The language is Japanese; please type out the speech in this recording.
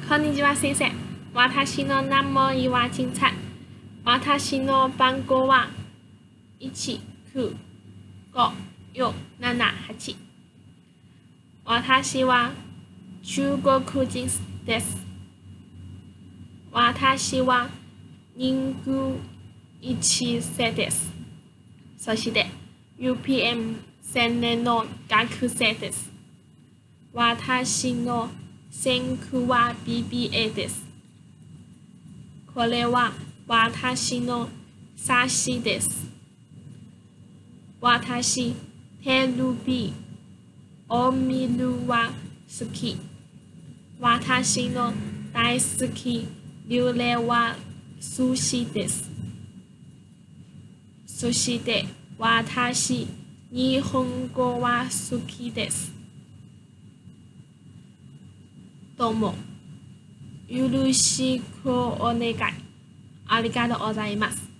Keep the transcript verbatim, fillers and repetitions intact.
こんにちは先生。私の名前は金灿。私の番号はいちきゅうごよんななはち。私は中国人です。私はにじゅういちさいです。そして ユーピーエムさんねんの学生です。私の専攻は ビービーエー です。これは私の冊子です。私、テレビを見るは好き。私の大好き料理は寿司です。そして私、日本語は好きです。どうもよろしくお願い。ありがとうございます。